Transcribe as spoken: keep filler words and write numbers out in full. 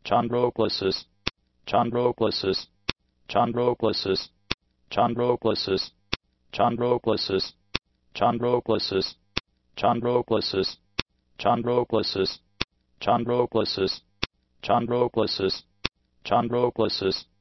chondroclasis, chondroclasis, chondroclasis, chondroclasis, chondroclasis, chondroclasis, chondroclasis, chondroclasis, chondroclasis, chondroclasis, chondroclasis,